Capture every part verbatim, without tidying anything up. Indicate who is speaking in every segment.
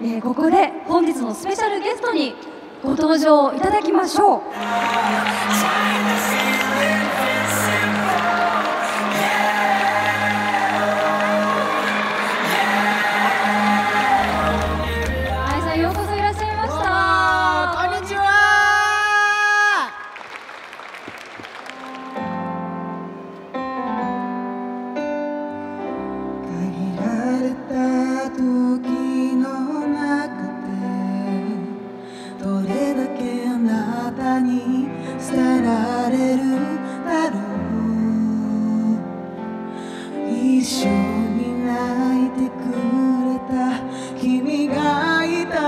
Speaker 1: えー、ここで本日のスペシャルゲストにご登場いただきましょう。愛さん、ようこそいらっしゃいました。
Speaker 2: こんにちは。限られた時の中でどれだけあなたに捨てられるだろう。一緒に泣いてくれた君がいた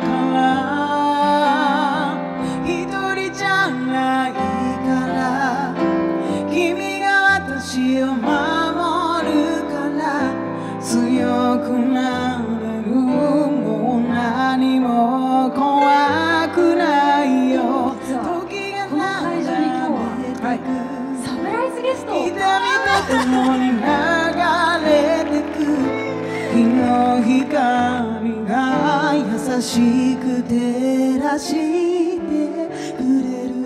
Speaker 2: から一人じゃないから君が私を守るから強くなれる。もう何も怖くないよ。時が流れてく
Speaker 1: サプライズゲスト。
Speaker 2: 痛みと共に流れてく日の光が優しく照らしてくれる。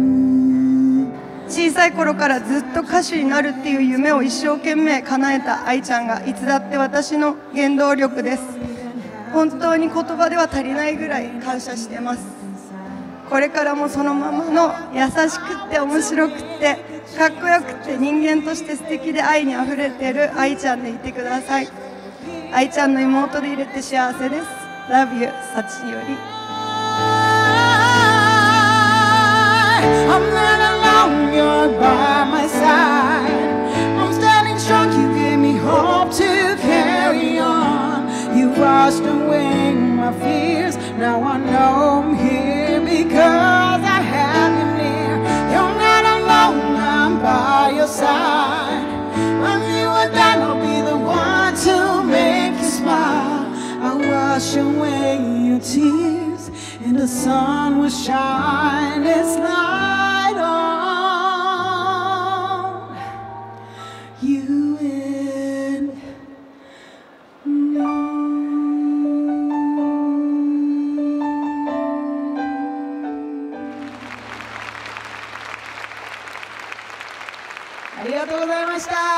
Speaker 3: 小さい頃からずっと歌手になるっていう夢を一生懸命叶えた愛ちゃんがいつだって私の原動力です。本当に言葉では足りないぐらい感謝してます。これからもそのままの優しくって面白くってかっこよくって人間として素敵で愛にあふれてる愛ちゃんでいてください。愛ちゃんの妹でいれて幸せです。 Love you さちより。
Speaker 2: I'm not alone, you're by my side. I'm standing strong, you gave me hope to carry on. You washed away my fears, now I know I'm here because I have you near. You're not alone, I'm by your side. When you are done, I'll be the one to make you smile. I'll wash away your tears and the sun will shine its light on you and me. ありがとうございました。